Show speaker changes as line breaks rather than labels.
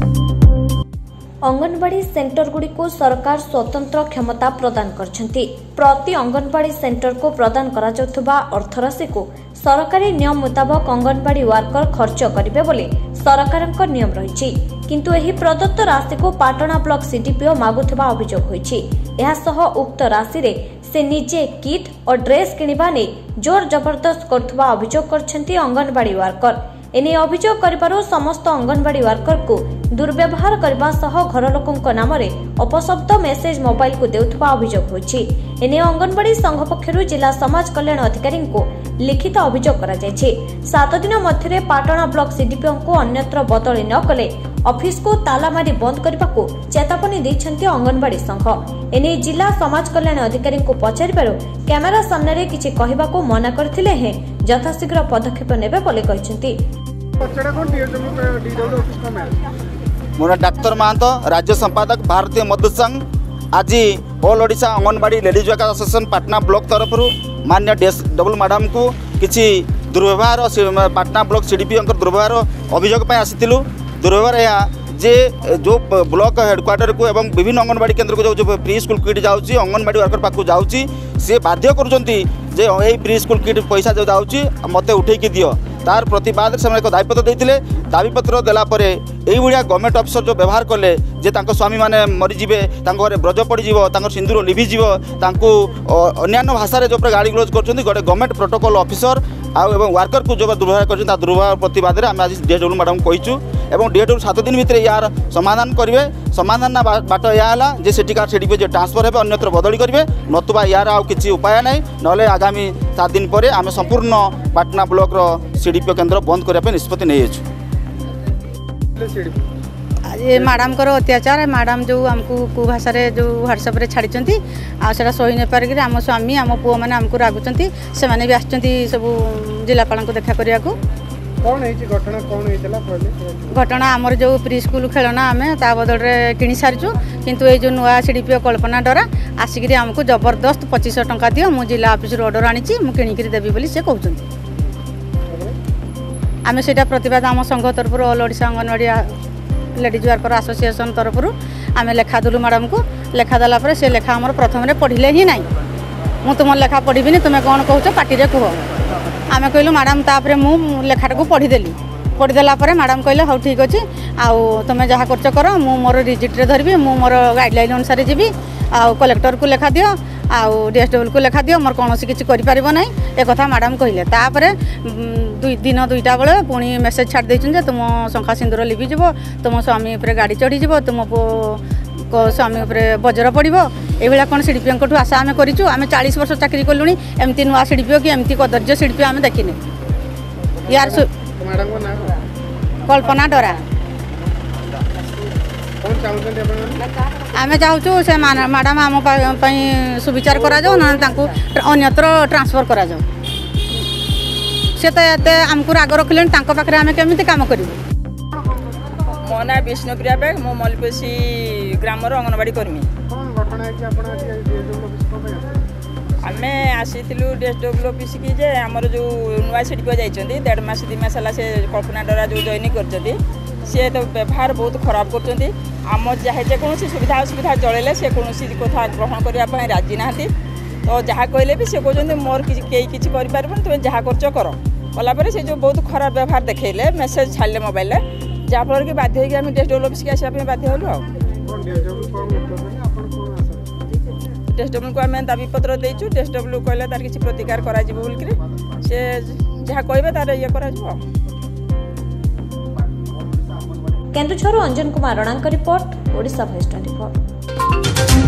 Anganwadi centre Gudi को सरकार स्वतंत्र क्षमता प्रदान करछंती। प्रति अंगनवाड़ी सेंटर को प्रदान करा जाउथबा अर्थराशि को सरकारी नियम मुताबक अंगनवाड़ी वर्कर खर्च करिवे बोली सरकारक नियम रहिछि, किंतु एही प्रदत्त राशि को पाटना ब्लॉक सीडीपीओ मागुथबा अभियोग होइछि। एहा सह उक्त राशि रे से निजे किट और ड्रेस किनिबा नै जोर जबरदस्त करथबा अभियोग करछंती अंगनवाड़ी वर्कर। एने अभियोग करिबारु समस्त अंगनवाड़ी वर्कर को दुर्व्यवहार करबा सह घर लोकंक नाम रे अपशब्द मेसेज मोबाइल को देउथबा अभियोग होइछि। एने अंगनवाड़ी संघ पक्षरु जिला समाज कल्याण अधिकारी को लिखित अभियोग करा जायछि। 7 दिन मध्यरे पाटना ब्लॉक सीडीपीओ को अन्यत्र बदली न कले ऑफिस को ताला मारी बंद करबा को चेतावनी दैछन्ती अंगनवाड़ी संघ। एने जिला समाज कल्याण अधिकारी को पचारिबारु कैमेरा सामने रे किछि कहिबा को मना करथिले हे यथाशीघ्र पदक्षेप नेबे बोली कहिसन्ती।
मोर डाक्तर महंतो राज्य संपादक भारतीय मजदूर संघ आज all Odisha anganwadi ladies worker association Patna block तरफ मान्य डबल मैडम को किसी दुर्व्यवहार पाटना ब्लॉक सीडीपीओ दुर्व्यवहार अभियोग आसीलु। दुर्व्यवहार यह जे जो ब्लॉक हेडक्वार्टर को एवं विभिन्न अंगनवाड़ी केन्द्र को जो प्री स्कूल किट जाऊँगी अंगनवाड़ी वर्कर पाक जाऊँगी सी बाध्य कर प्री स्कूल किट पैसा जो जाऊँगी मत उठेकी दियो तार प्रतिवाद से एक दाबीपत्र देते दाबीपत्र देलापर यही गवर्नमेंट अफिसर जो व्यवहार कले जे स्वामी मैंने मरीजे घरे ब्रज पड़ सिंदूर लिभिज अन्य भाषा जो गाड़ी ग्लोज कर गोटे गवर्नमेंट प्रोटोकॉल अफिसर आउ वर्कर को जो दुर्व्यवहार कर दुर्व्यवहार प्रतिवाद में आज डीएचडब्ल्यू मैडम कहीचु और डीएचडब्ल्यू 7 दिन भितर यार समाधान करेंगे। समाधान बाट या सेठिकार सीडीपीओ जो ट्रांसफर हे अन्यत्र बदली करेंगे नतुबा यार आउ किसी उपाय ना ना आगामी 7 दिन पर आम संपूर्ण पाटना ब्लॉक सीडीपीओ केन्द्र बंद करने निष्पत्ति नहीं।
ये मैडम को अत्याचार मैडम जो आमको कुभाषा जो व्हाट्सएप रे छाड़ी आसा सही नहीं पारिक आम स्वामी आम पुओ मैंने आमको रागुंट से मैंने भी आसुँच सब जिलापाल को देखा करने को घटना आमर जो प्री स्कूल खेलना आम ता बदल किणी सारीचु किंतु ये जो नुआ सीडीपीओ कल्पना डरा आसिक आमको जबरदस्त 2500 टंका दियो मु जिला ऑफिस ऑर्डर आनी किणिकी देवी बोली से कहते आम से प्रतिवाद आम संघ तरफ all Odisha anganwadi ladies worker association तरफ आम लेखा देलु मैडम को लेखा देला से लेखा आमर प्रथम पढ़ले ही ना मु तुम लेखा पढ़ी तुम कौन कह पार्टी कह आम कहलु मैडम तापर मु लेखाटा को पढ़ीदेली पढ़ीदेला मैडम कहले हाँ ठीक अच्छे आउ तुम जहाँ कर कर मु मोर रिजिट्रे धरबी मु मोर गाइडलाइन अनुसार जी आउ कलेक्टर को लेखा दियो आउ डीएचडब्ल्यू को लेखा दियो मोर कौन किसी कर ना एक कथा मैडम कहले तापर दिन 2टा बेले पुणी मेसेज छाड़ देछन तुम शंखा सिंदूर लिभिज तुम स्वामी उपर गाड़ी चढ़ीज तुम स्वामी उपर बजर पड़ो ये कौन सीडीपीओ आशा आम करूँ आम 40 वर्ष चाकरी कलुँ एमती नुआ सीडीपीओ कि एमती कदर्य सीडीपीओ आम देखने यार कल्पना डरा आम चाहूँ से मैडम आम सुविचार करा अन्यत्र ट्रांसफर करा से तो आमको राग रखिले पाखे आम केमी कम करूँ।
मो ना विष्णुप्रिया बेग मो मलपेशी ग्रामर अंगनवाड़ी कर्मी आम आसीलु डीएचडब्ल्यू ऑफिस की जे आमर जो नुआ सीडीपीओ जाइछन्ती 1.5 मास 2 मास से कल्पना डरा जो जॉइन करछन्ती सी तो व्यवहार बहुत खराब करछन्ती आम जे कौन सुविधा असुविधा जड़े से कौन कथा ग्रहण करने राजी ना तो जहाँ कहले भी से कहते मोर कई कर तुम जहाँ कर कलापर से जो बहुत खराब व्यवहार देखले मेसेज छाड़े मोबाइल जहाँफल कि बाध्य होगी आम डीएचडब्ल्यू ऑफिस की आसपा बाध्य हलु डीएचडब्ल्यू को आम दाबीपत्र देचु डीएचडब्ल्यू कहले तार किसी प्रतिकार करा बोल से जहाँ कहे तार ये करा
केन्दुझर अंजन कुमार रणांक रिपोर्ट ओडिशा भॉइस 24।